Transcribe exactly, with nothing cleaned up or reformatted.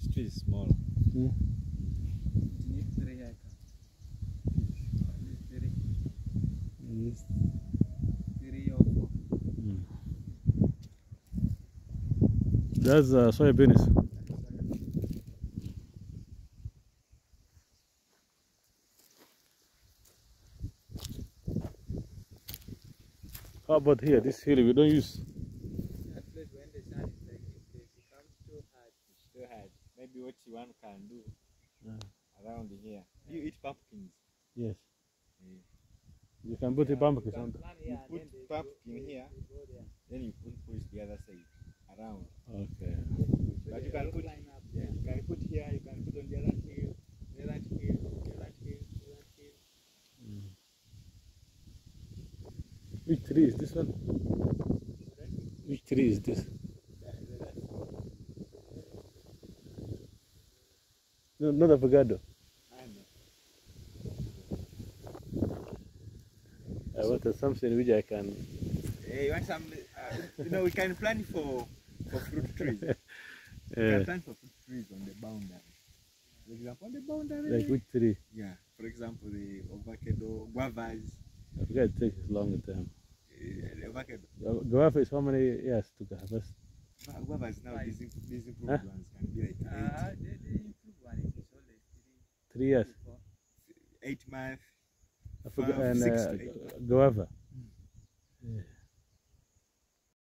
this tree is small. Mm. Yes. Mm. That's uh, soybeans. How about here? This hill we don't use. That place when the sun is like this, it becomes too hard. It's too hard. Maybe what one can do Yeah. around here. Do you eat pumpkins? Yes. Yeah. You can put Yeah, the pumpkins you on. can you put pumpkin here, then you put push the other side around. Okay. But you can put yeah, you can put here, you can put on the other hill, the other hill, the other hill, the other hill. Mm. Which tree is this one? Which tree is this? No, not avocado. I wanted something which I can. Hey, you want some? Uh, you know, we can plant for for fruit trees. We Yeah. can plant for fruit trees on the boundary. For example, on the boundary. Like which tree? Yeah. For example, the avocado, guavas. Avocado takes a longer time. Uh, avocado. Gu- Guava is how many years to harvest? Gu- Guavas now, these, im- these improved Huh? ones can be like eight, Uh, the, the improved one is only three, Three years. four. eight months, I forgot. five, And six uh, to eight months. guava.